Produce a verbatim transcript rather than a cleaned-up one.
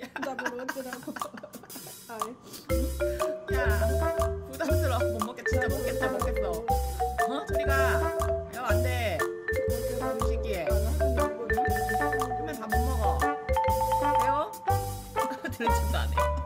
나 뭘 어쩌라고. 야, 부담스러워. 못 먹겠다. 진짜 먹겠다. 먹겠어. 어? 저리가. 야, 안 돼. 이 시기에. 그러면 다 못 먹어. 왜요? 들은 척도 안 해.